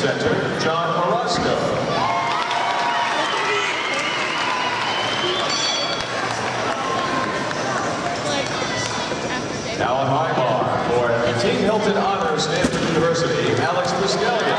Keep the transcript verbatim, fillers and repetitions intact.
center, John Orozco. Now on high bar for the Team Hilton Honors, Stanford University, Alex Pascalia.